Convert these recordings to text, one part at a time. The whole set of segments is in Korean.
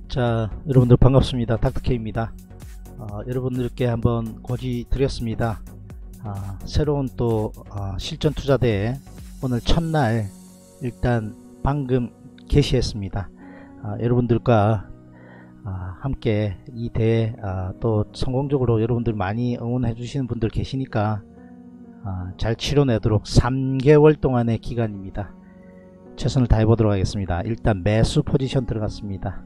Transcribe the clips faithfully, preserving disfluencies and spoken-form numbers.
자, 여러분들 반갑습니다. 닥터케이입니다. 어, 여러분들께 한번 고지 드렸습니다. 어, 새로운 또 어, 실전 투자대회 오늘 첫날 일단 방금 개시했습니다. 어, 여러분들과 어, 함께 이 대회 어, 또 성공적으로 여러분들 많이 응원해 주시는 분들 계시니까 어, 잘 치러내도록 삼 개월 동안의 기간입니다. 최선을 다해 보도록 하겠습니다. 일단 매수 포지션 들어갔습니다.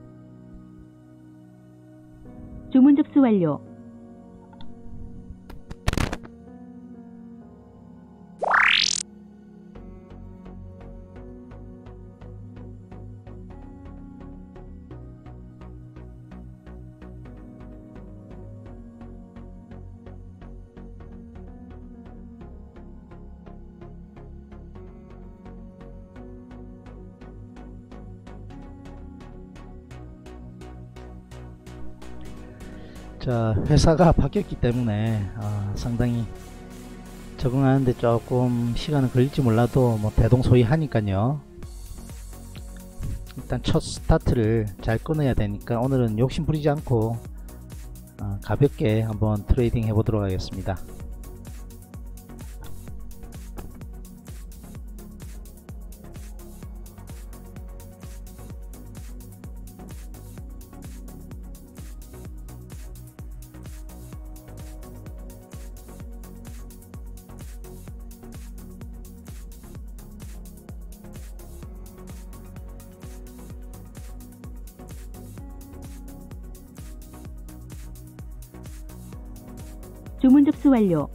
주문 접수 완료. 자, 회사가 바뀌었기 때문에 어, 상당히 적응하는데 조금 시간은 걸릴지 몰라도 뭐 대동소이하니까요. 일단 첫 스타트를 잘 끊어야 되니까 오늘은 욕심 부리지 않고 어, 가볍게 한번 트레이딩 해보도록 하겠습니다. 주문 접수 완료.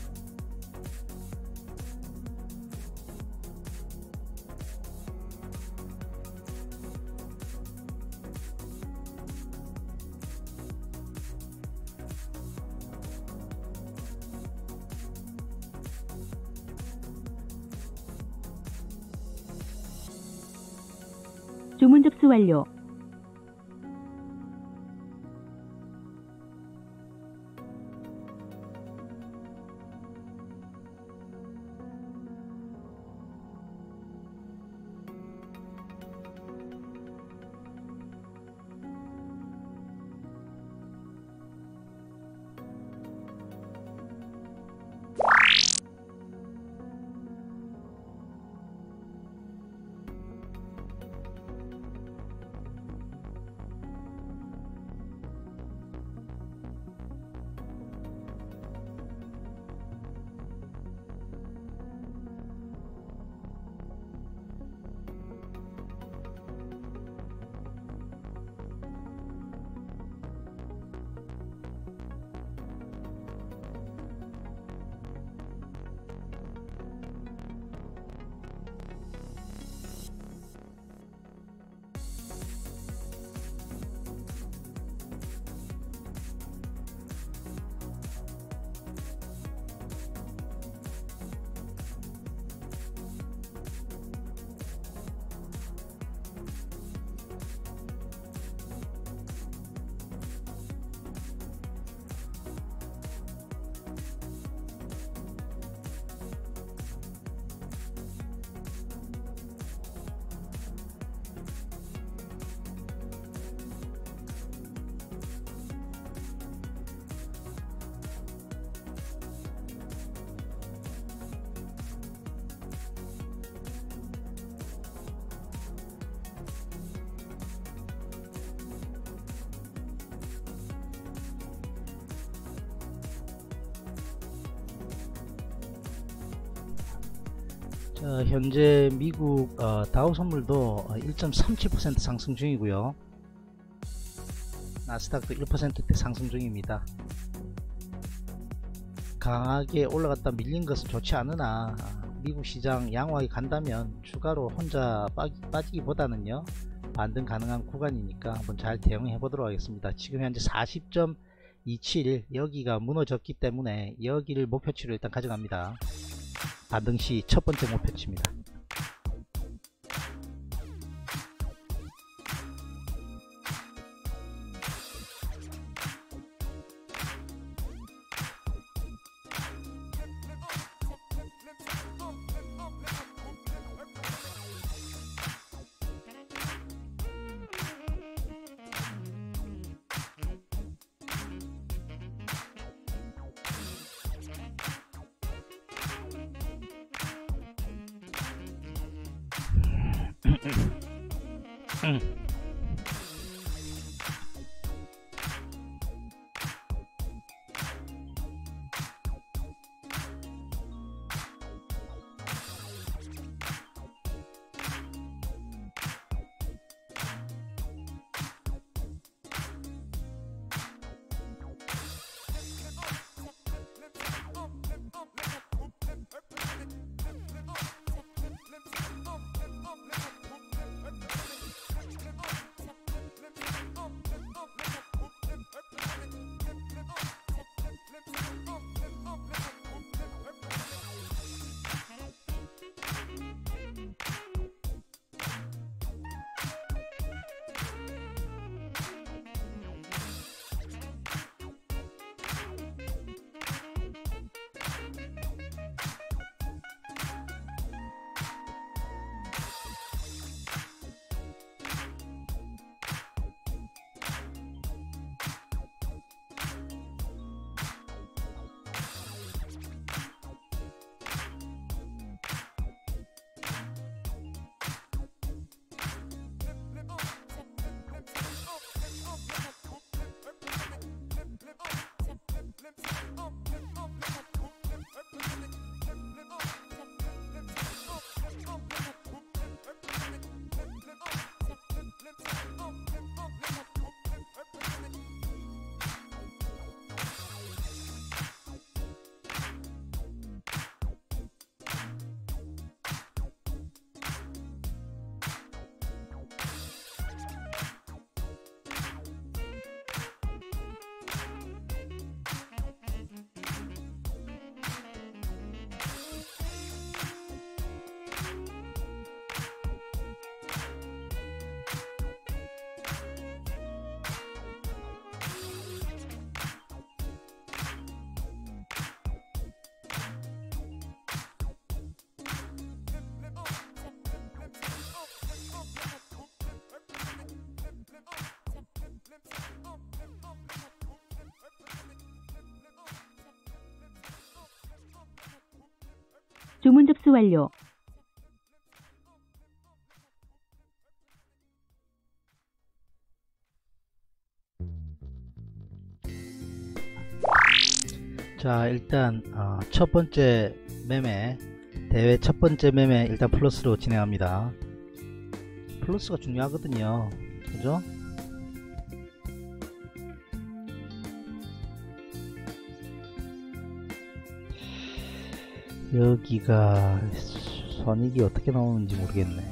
주문 접수 완료. 자, 현재 미국 어, 다우 선물도 일 점 삼칠 퍼센트 상승 중이고요. 나스닥도 일 퍼센트대 상승 중입니다. 강하게 올라갔다 밀린 것은 좋지 않으나 미국 시장 양호하게 간다면 추가로 혼자 빠기, 빠지기보다는요 반등 가능한 구간이니까 한번 잘 대응해 보도록 하겠습니다. 지금 현재 사십 점 이칠 여기가 무너졌기 때문에 여기를 목표치로 일단 가져갑니다. 반등시 첫 번째 목표치입니다. 주문 접수 완료. 자, 일단 어, 첫 번째 매매, 대회 첫 번째 매매 일단 플러스로 진행합니다. 플러스가 중요하거든요. 그죠? 여기가 선익이 어떻게 나오는지 모르겠네.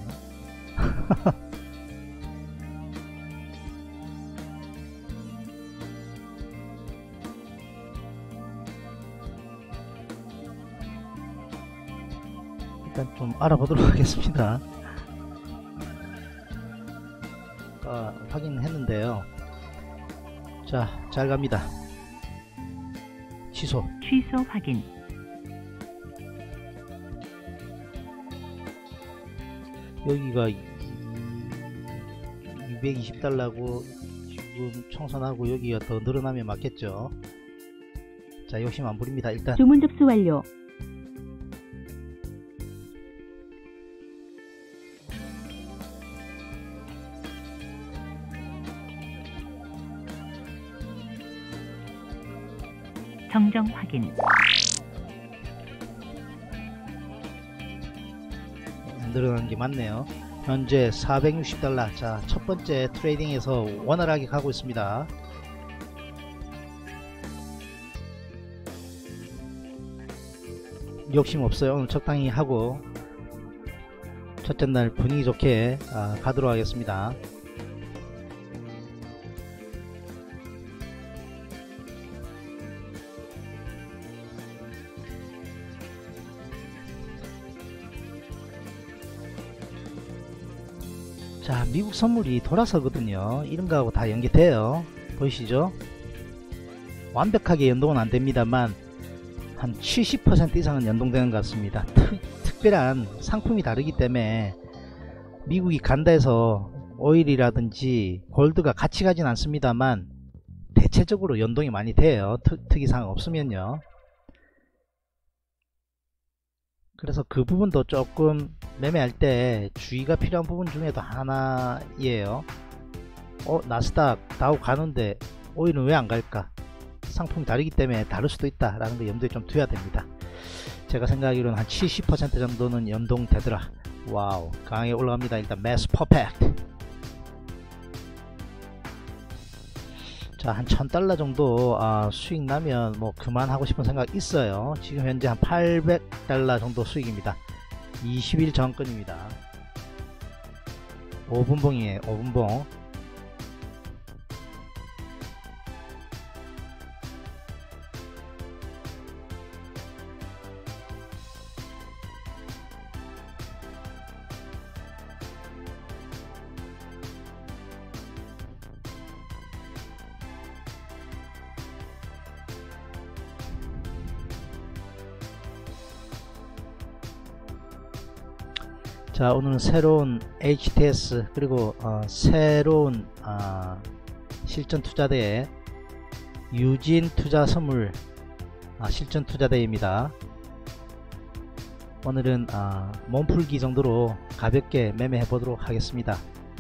일단 좀 알아보도록 하겠습니다. 아, 확인했는데요. 자, 잘 갑니다. 취소. 취소 확인. 여기가 이백이십 달러고 지금 청산하고 여기가 더 늘어나면 맞겠죠. 자, 욕심 안 부립니다. 일단 주문 접수 완료. 정정 확인. 늘어나는 게 맞네요. 현재 사백육십 달러. 자, 첫 번째 트레이딩에서 원활하게 가고 있습니다. 욕심 없어요. 오늘 적당히 하고 첫째 날 분위기 좋게 아, 가도록 하겠습니다. 자, 미국 선물이 돌아서거든요. 이런 거하고 다 연계돼요. 보이시죠? 완벽하게 연동은 안 됩니다만 한 칠십 퍼센트 이상은 연동되는 것 같습니다. 특, 특별한 상품이 다르기 때문에 미국이 간다 해서 오일이라든지 골드가 같이 가진 않습니다만 대체적으로 연동이 많이 돼요. 특, 특이사항 없으면요. 그래서 그 부분도 조금 매매할 때 주의가 필요한 부분 중에도 하나예요. 어 나스닥 다우 가는데 오일은 왜 안 갈까? 상품이 다르기 때문에 다를 수도 있다 라는 거 염두에 좀 둬야 됩니다. 제가 생각하기로는 한 칠십 퍼센트 정도는 연동되더라. 와우, 강하게 올라갑니다. 일단 매스 퍼펙트. 자, 한 천 달러 정도 아, 수익 나면 뭐 그만하고 싶은 생각 있어요. 지금 현재 한 팔백 달러 정도 수익입니다. 이십 일 전권입니다. 오 분봉이에요. 오 분봉. 자, 오늘은 새로운 에이치티에스 그리고 어, 새로운 어, 실전 투자대회 유진 투자 선물 어, 실전 투자대회입니다. 오늘은 어, 몸풀기 정도로 가볍게 매매해 보도록 하겠습니다.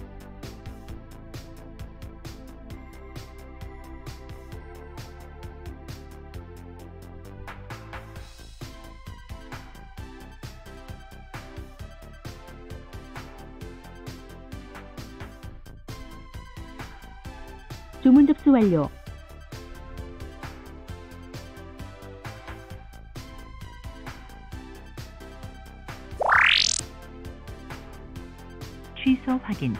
주문 접수 완료. 취소 확인.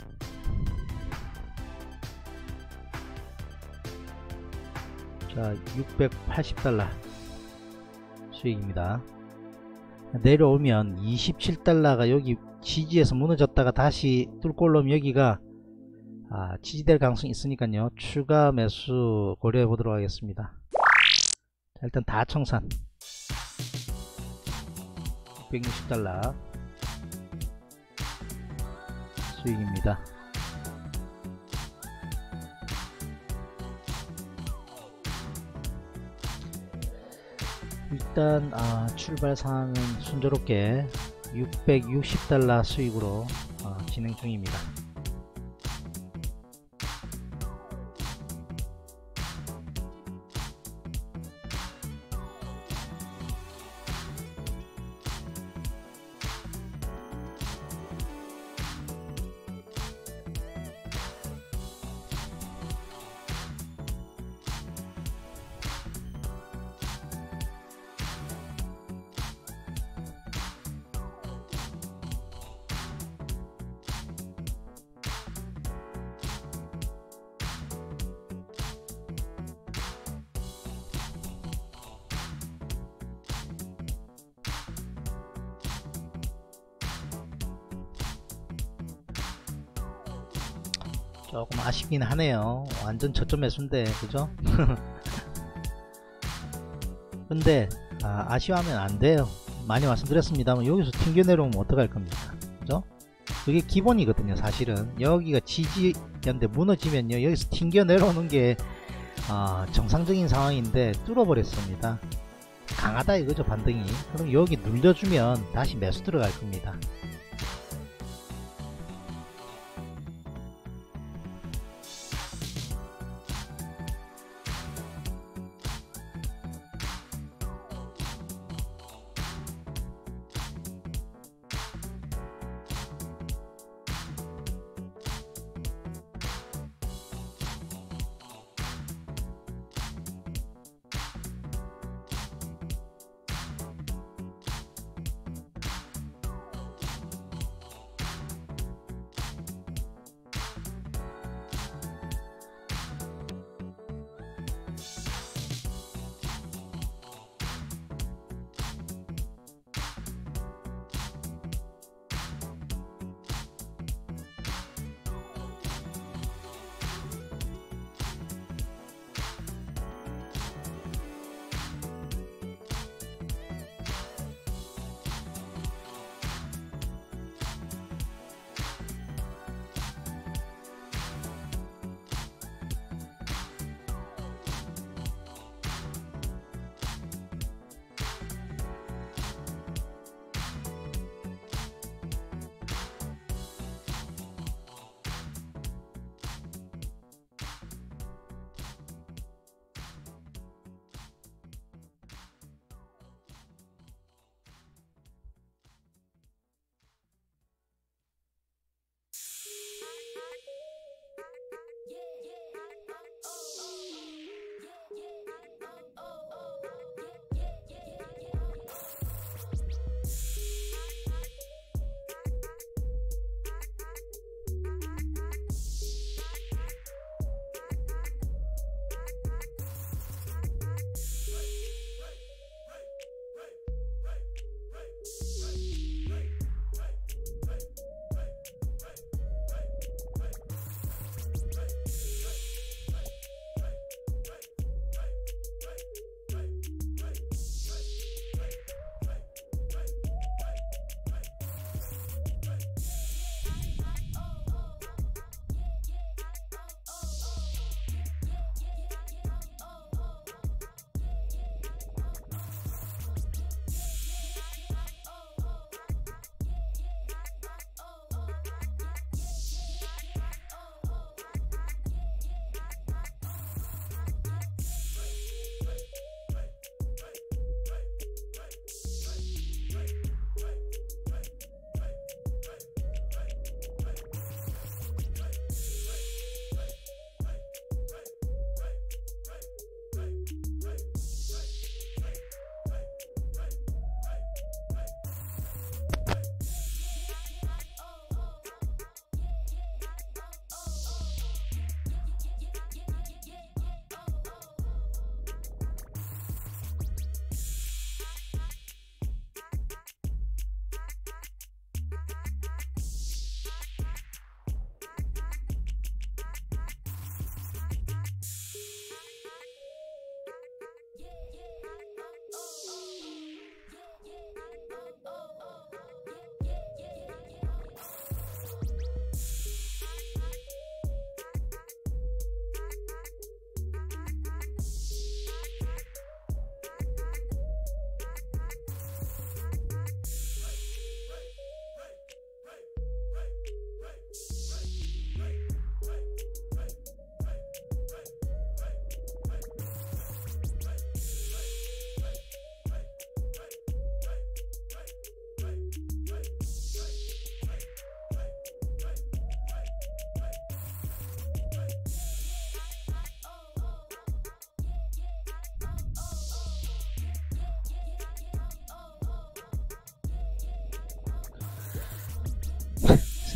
자, 육백팔십 달러 수익입니다. 내려오면 이십칠 달러가 여기 지지에서 무너졌다가 다시 뚫고 올라오면 여기가 아, 지지될 가능성이 있으니까요. 추가 매수 고려해 보도록 하겠습니다. 자, 일단 다청산 육백육십 달러 수익입니다. 일단 아, 출발 상황은 순조롭게 육백육십 달러 수익으로 아, 진행 중입니다. 조금 아쉽긴 하네요. 완전 저점 매수인데 그죠? 근데 아, 아쉬워하면 안 돼요. 많이 말씀드렸습니다만 여기서 튕겨 내려오면 어떡할 겁니까? 그죠? 그게 기본이거든요. 사실은 여기가 지지였는데 무너지면요 여기서 튕겨 내려오는 게 아, 정상적인 상황인데 뚫어버렸습니다. 강하다 이거죠. 반등이. 그럼 여기 눌려주면 다시 매수 들어갈 겁니다.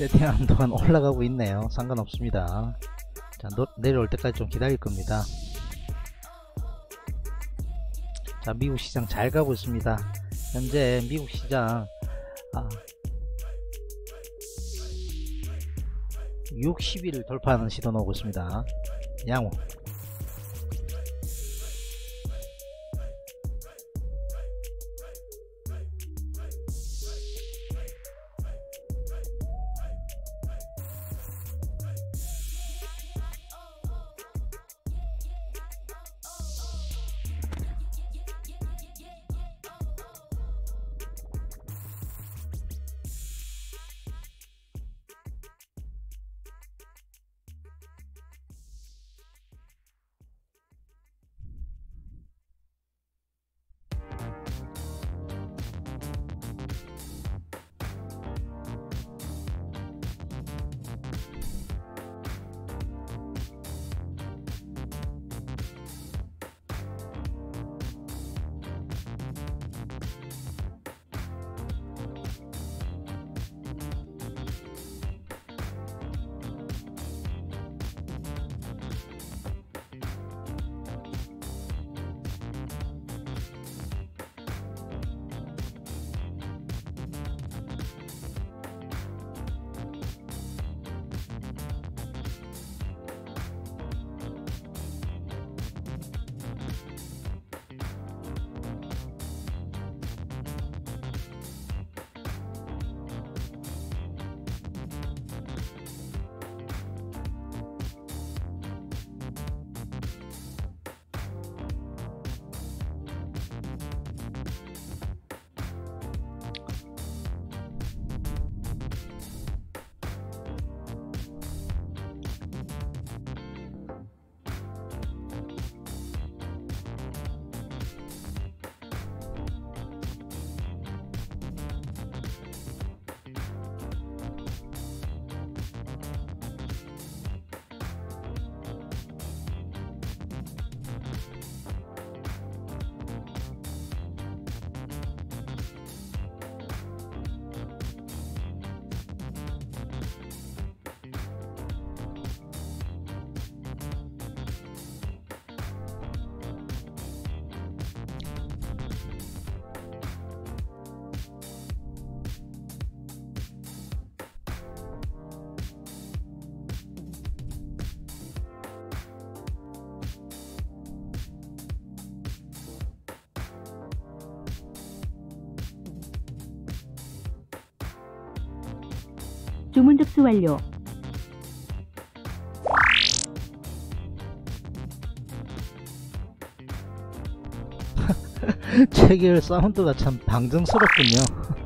세팅하는 동안 올라가고 있네요. 상관없습니다. 자, 노, 내려올 때까지 좀 기다릴 겁니다. 자, 미국 시장 잘 가고 있습니다. 현재 미국 시장 아, 육십 일을 돌파하는 시도 나오고 있습니다. 양호. 주문 접수 완료. 체결 사운드가 참 방정스럽군요.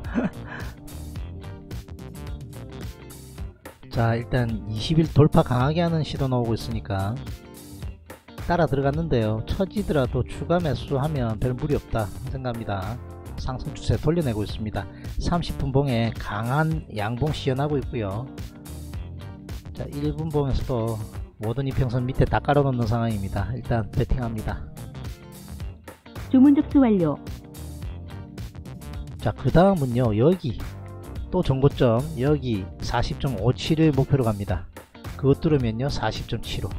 자, 일단 이십 일 돌파 강하게 하는 시도 나오고 있으니까 따라 들어갔는데요. 처지더라도 추가 매수하면 별 무리 없다 생각합니다. 상승 추세 돌려내고 있습니다. 삼십 분 봉에 강한 양봉 시연하고 있고요. 자, 일 분 봉에서도 모든 이평선 밑에 다 깔아놓는 상황입니다. 일단 배팅합니다. 주문 접수 완료. 자, 그 다음은요, 여기 또 정고점 여기 사십 점 오칠을 목표로 갑니다. 그것 뚫으면요 사십 점 칠오.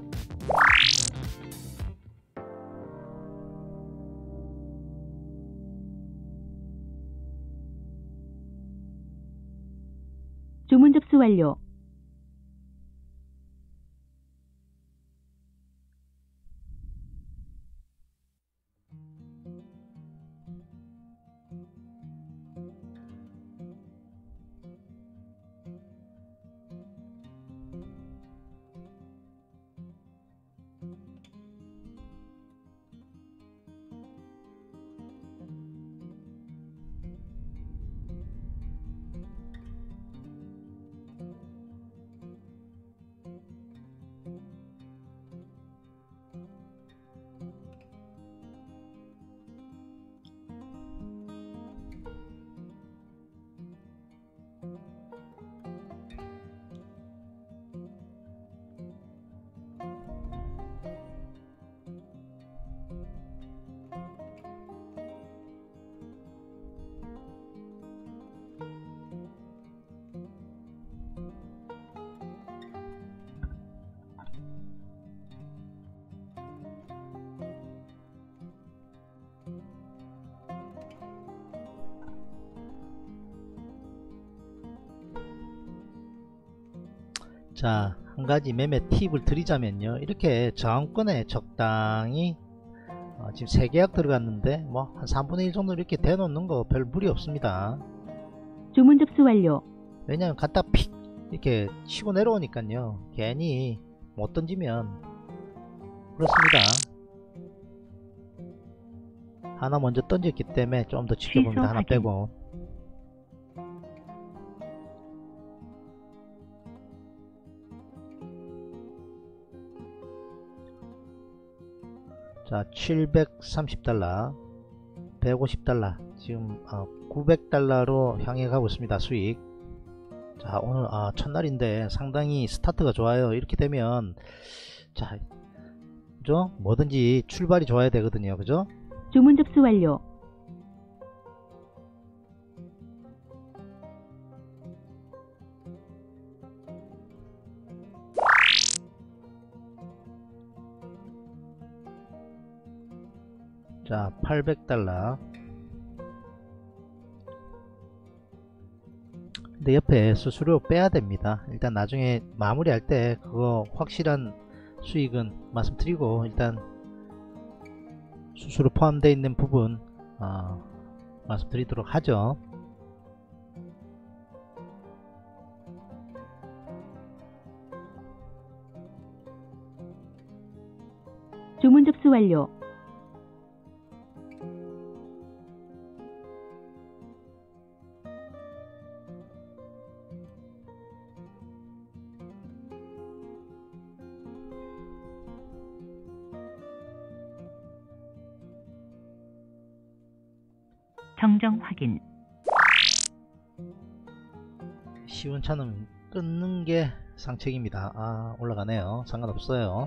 주문 접수 완료. 자, 한 가지 매매 팁을 드리자면요, 이렇게 저항권에 적당히 어, 지금 세 계약 들어갔는데 뭐 한 삼분의 일 정도 이렇게 대놓는 거 별 무리 없습니다. 주문 접수 완료. 왜냐면 갖다 픽 이렇게 치고 내려오니까요, 괜히 못 던지면 그렇습니다. 하나 먼저 던졌기 때문에 좀 더 지켜봅니다. 취소 하나 확인. 빼고. 자, 칠백삼십 달러, 백오십 달러, 지금 어, 구백 달러로 향해 가고 있습니다. 수익. 자, 오늘 아, 첫날인데 상당히 스타트가 좋아요. 이렇게 되면 자, 그죠? 뭐든지 출발이 좋아야 되거든요. 그죠? 주문 접수 완료. 자, 팔백 달러. 근데 옆에 수수료 빼야 됩니다. 일단 나중에 마무리할 때 그거 확실한 수익은 말씀드리고, 일단 수수료 포함되어 있는 부분 어, 말씀드리도록 하죠. 주문 접수 완료. 정정 확인. 쉬운 차는 끊는 게 상책입니다. 아, 올라가네요. 상관없어요.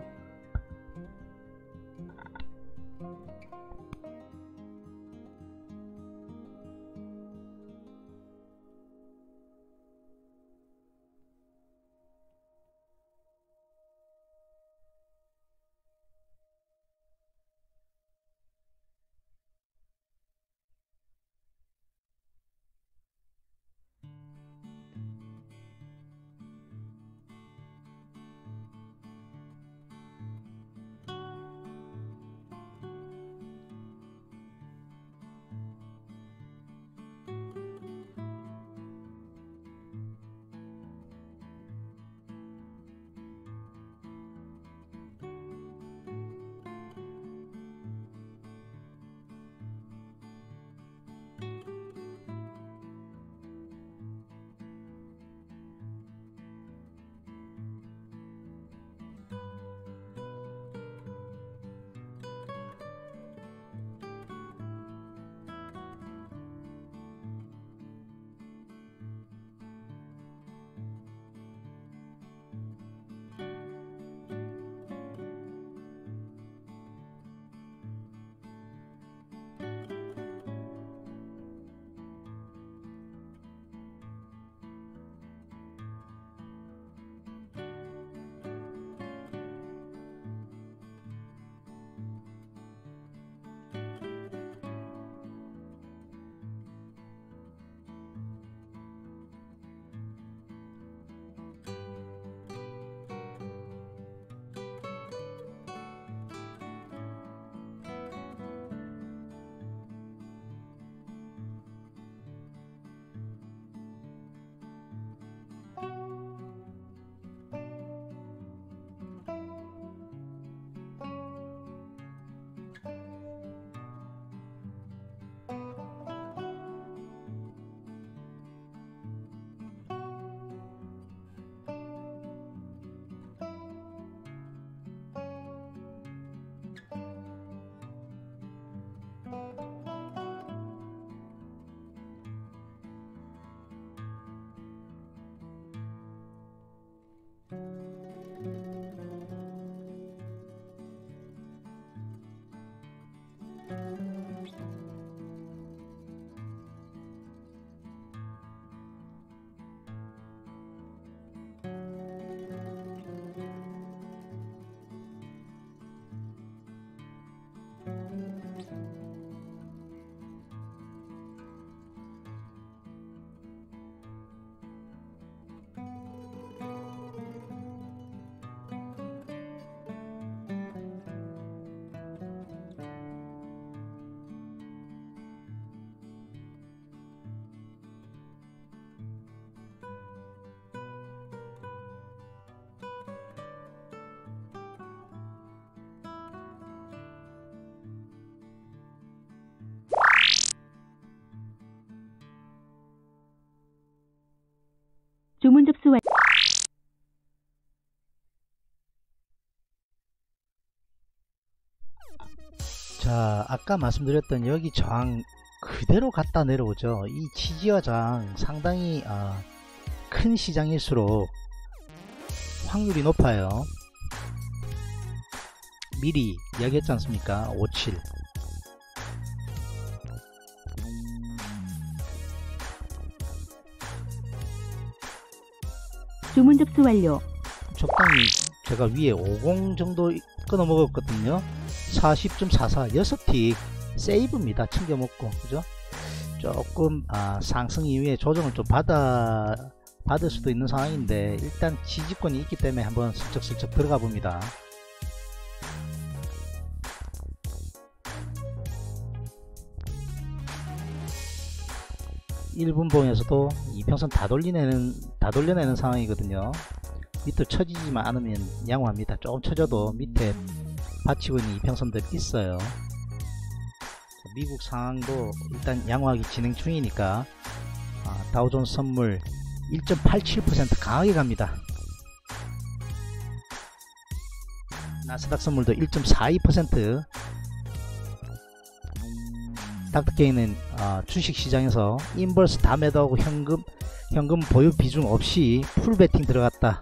주문 접수 완료. 자, 아까 말씀드렸던 여기 저항 그대로 갖다 내려오죠. 이 지지와 저항 상당히 어, 큰 시장일수록 확률이 높아요. 미리 이야기했지 않습니까? 오칠. 주문 접수 완료. 적당히 제가 위에 오십 정도 끊어 먹었거든요. 사십 점 사사 육 틱 세이브입니다. 챙겨 먹고, 그죠? 조금 아, 상승 이후에 조정을 좀 받아 받을 수도 있는 상황인데 일단 지지권이 있기 때문에 한번 슬쩍슬쩍 들어가 봅니다. 일 분봉에서도 이평선 다 돌리내는 다 돌려내는 상황이거든요. 밑으로 쳐지지만 않으면 양호합니다. 조금 쳐져도 밑에 받치고 있는 이평선들 있어요. 미국 상황도 일단 양호하게 진행 중이니까 아, 다우존스 선물 일 점 팔칠 퍼센트 강하게 갑니다. 나스닥 선물도 일 점 사이 퍼센트. 닥터케이는 어, 주식시장에서 인버스 다 매도하고 현금 현금 보유 비중 없이 풀베팅 들어갔다.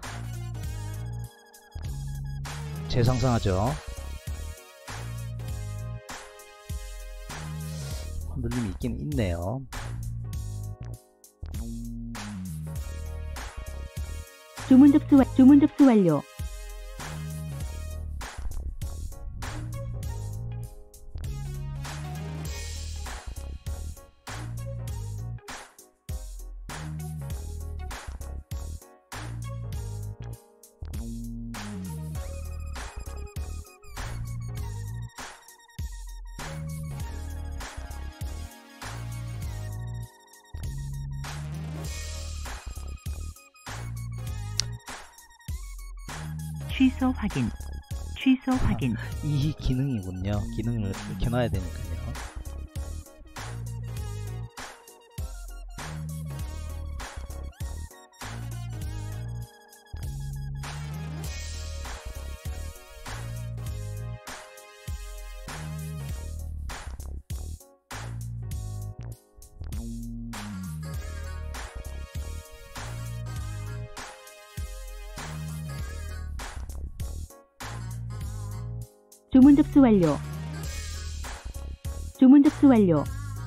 재상승하죠. 흔들림이 있긴 있네요. 주문 접수 완 주문 접수 완료. 취소 확인. 취소 확인. 이 기능이군요. 기능을 켜놔야 되니까요. 주문 접수 완료. 주문 접수 완료.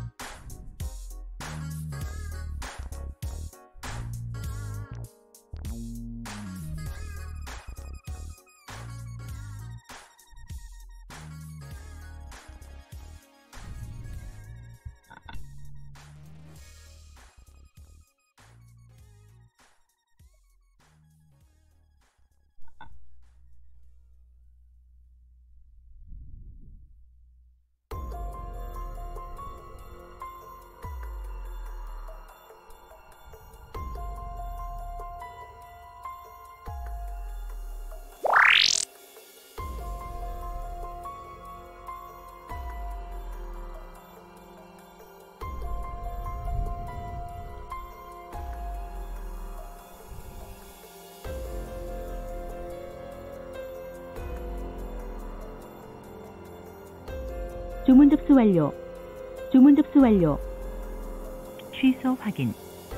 주문 접수 완료. 주문 접수 완료. 취소 확인.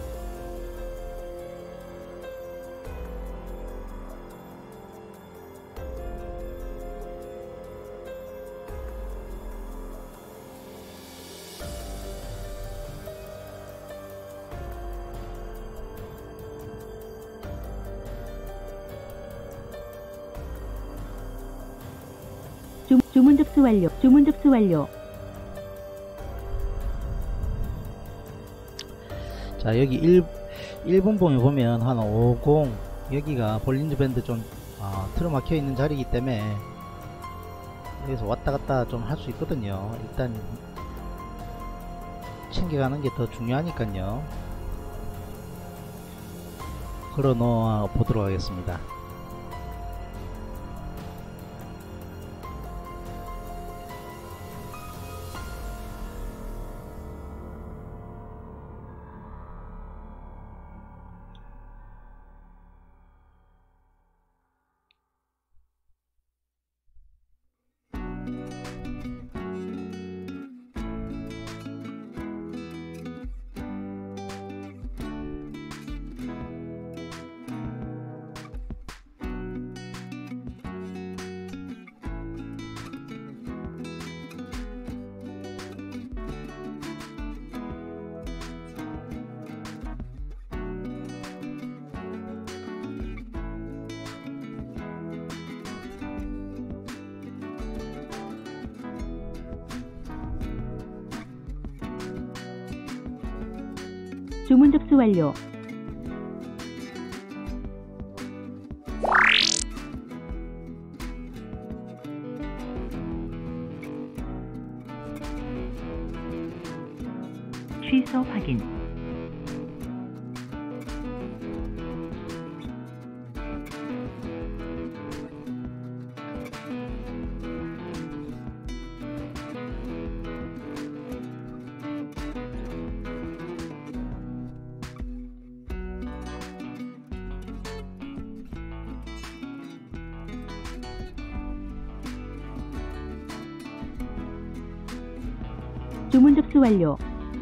주, 주문 접수 완료. 주문 접수 완료. 자, 여기 일, 일 분봉에 보면 한 오십 여기가 볼린저 밴드 좀 어, 틀어막혀 있는 자리이기 때문에 여기서 왔다 갔다 좀 할 수 있거든요. 일단 챙겨가는 게 더 중요하니까요. 걸어 놓아 보도록 하겠습니다. 주문 접수 완료. 취소 확인. 주문 접수 완료.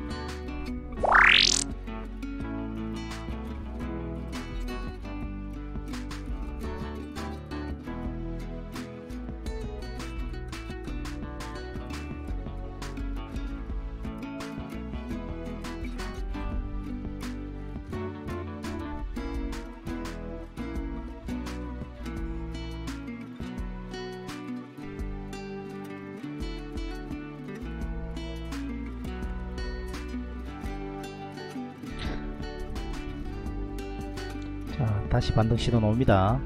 자, 다시 반등 시도 나옵니다.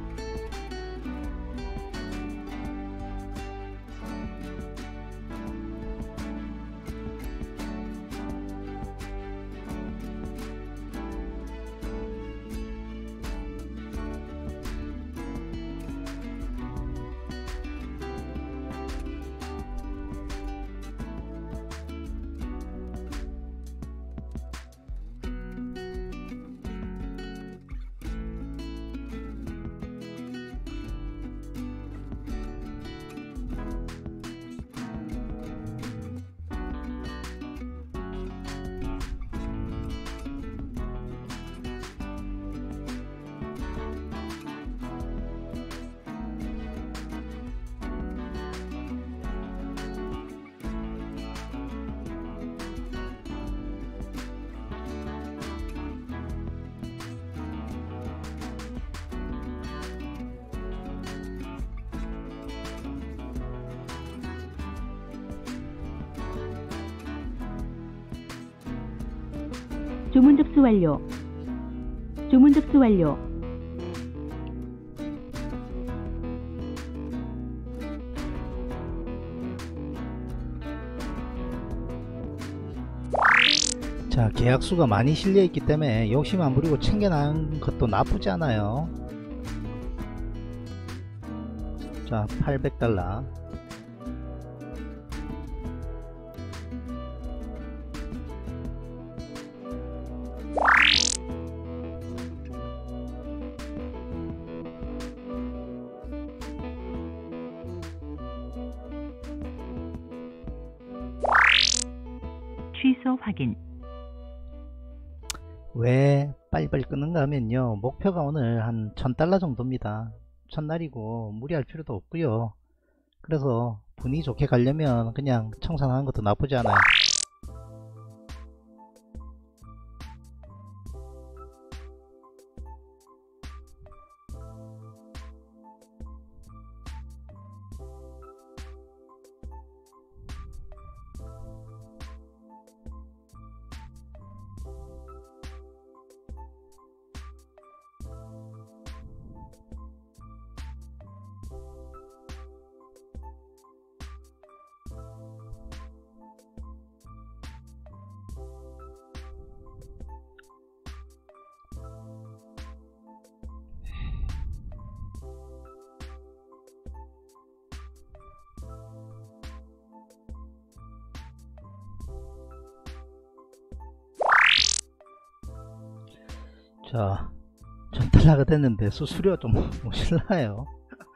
주문 접수 완료. 주문 접수 완료. 자, 계약수가 많이 실려있기 때문에 욕심 안 부리고 챙겨나는 것도 나쁘지 않아요. 자, 팔백 달러. 취소 확인. 왜 빨리빨리 끊는가 하면요, 목표가 오늘 한 천 달러 정도입니다. 첫날이고 무리할 필요도 없고요. 그래서 분위기 좋게 가려면 그냥 청산하는 것도 나쁘지 않아요. 자, 천 달러가 됐는데 수수료 좀 모실라요.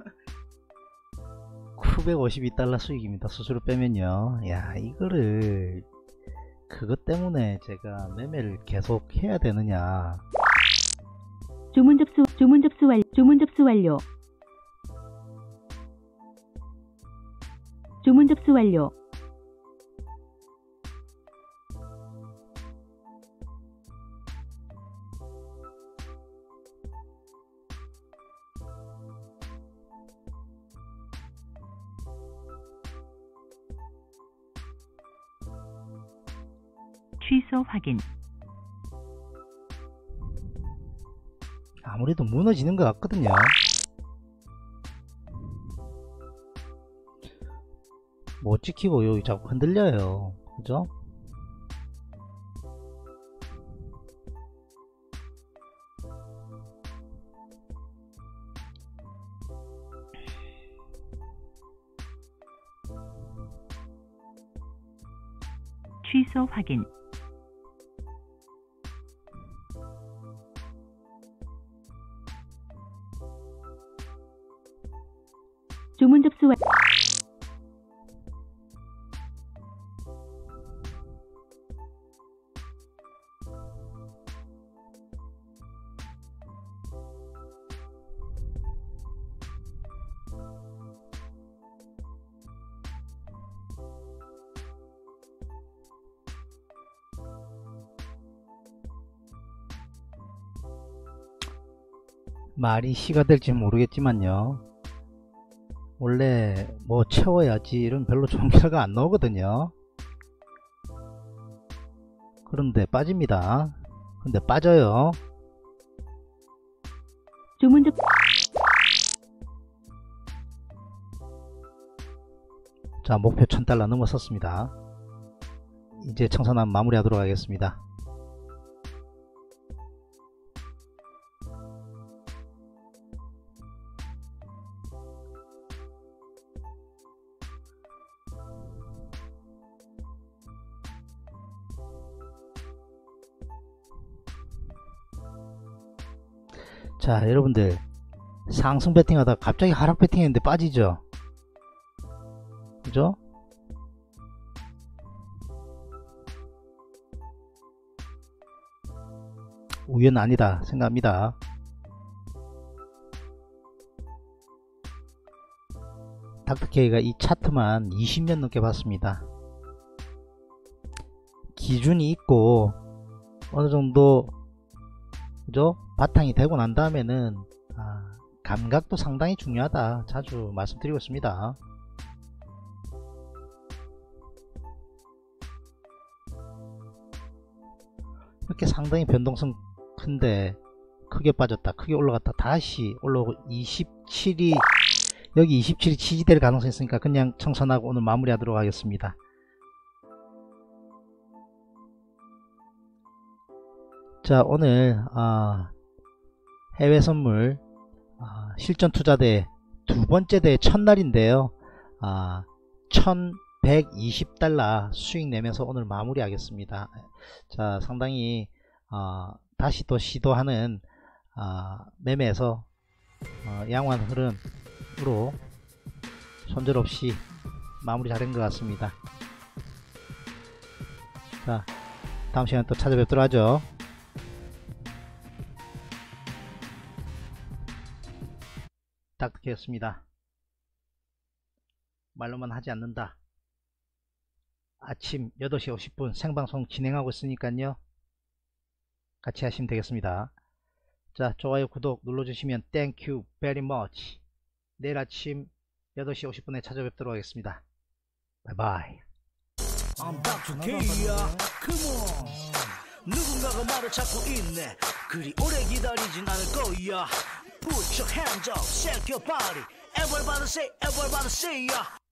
구백오십이 달러 수익입니다. 수수료 빼면요. 야, 이거를 그것 때문에 제가 매매를 계속 해야 되느냐. 주문 접수 주문 접수 완 주문 접수 완료. 주문 접수 완료. 취소 확인. 아무래도 무너지는 것 같거든요. 못 지키고 여기 자꾸 흔들려요. 그죠? 취소 확인. 주문 접수 완 말이 시가 될지 모르겠지만요, 원래 뭐 채워야지 이런 별로 좋은 결과 안 나오거든요. 그런데 빠집니다. 근데 빠져요. 주문 접 자, 목표 천 달러 넘어섰습니다. 이제 청산함 마무리하도록 하겠습니다. 자, 여러분들 상승 배팅 하다가 갑자기 하락 배팅 했는데 빠지죠? 그죠? 우연 아니다 생각합니다. 닥터케이가 이 차트만 이십 년 넘게 봤습니다. 기준이 있고 어느정도 그죠? 바탕이 되고 난 다음에는 아, 감각도 상당히 중요하다 자주 말씀드리고 있습니다. 이렇게 상당히 변동성 큰데 크게 빠졌다 크게 올라갔다 다시 올라오고 이십칠이 여기 이십칠이 지지될 가능성이 있으니까 그냥 청산하고 오늘 마무리하도록 하겠습니다. 자, 오늘 아, 해외 선물 아, 실전 투자대 두 번째 대회 첫날인데요. 아, 천백이십 달러 수익 내면서 오늘 마무리 하겠습니다. 자, 상당히 어, 다시 또 시도하는 어, 매매에서 어, 양호한 흐름으로 손절없이 마무리 잘한 것 같습니다. 자, 다음 시간에 또 찾아뵙도록 하죠. 닥터케이였습니다. 말로만 하지 않는다. 아침 여덟 시 오십 분 생방송 진행하고 있으니까요, 같이 하시면 되겠습니다. 자, 좋아요 구독 눌러주시면 Thank you very much. 내일 아침 여덟 시 오십 분에 찾아뵙도록 하겠습니다. 바이바이. I'm 닥터케이야. Come on. 누군가가 말을 찾고 있네. 그리 오래 기다리진 않을 거야. Put your hands up, shake your body. Everybody say, everybody say, yeah.